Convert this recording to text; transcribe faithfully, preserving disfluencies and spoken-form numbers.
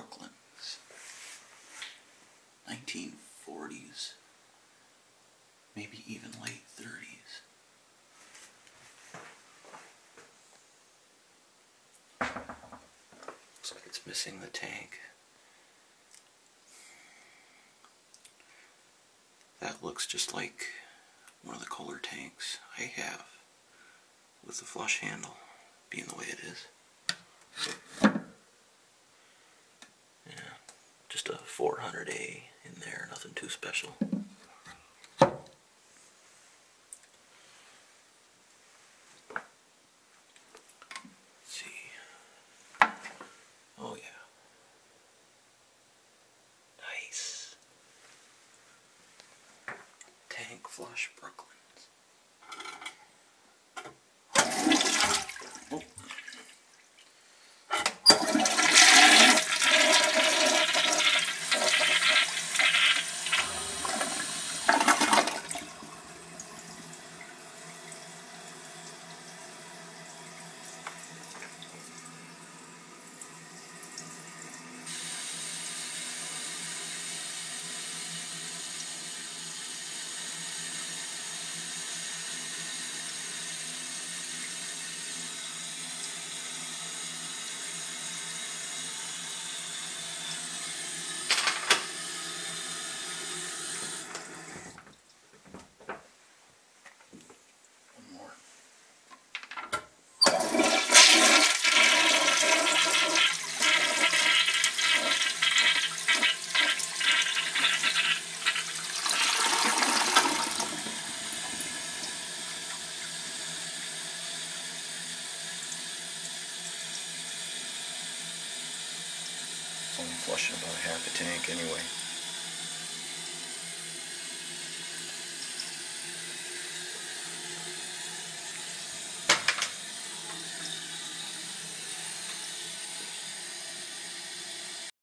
Brooklands. nineteen forties, maybe even late thirties. Looks like it's missing the tank. That looks just like one of the Kohler tanks I have, with the flush handle being the way it is. Yeah, just a four hundred A in there, nothing too special. Let's see. Oh yeah. Nice. Tank flush Brooklands. Oh. Only flushing about half a tank anyway.